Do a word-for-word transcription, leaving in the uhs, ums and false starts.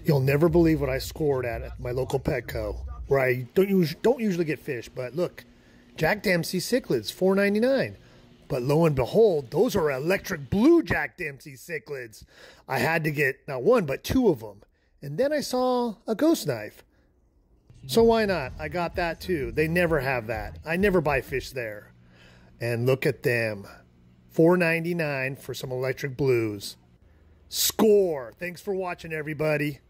You'll never believe what I scored at at my local Petco, where I don't, us don't usually get fish. But look, Jack Dempsey cichlids, four ninety-nine. But lo and behold, those are electric blue Jack Dempsey cichlids. I had to get not one, but two of them. And then I saw a ghost knife. So why not? I got that too. They never have that. I never buy fish there. And look at them. four ninety-nine for some electric blues. Score. Thanks for watching, everybody.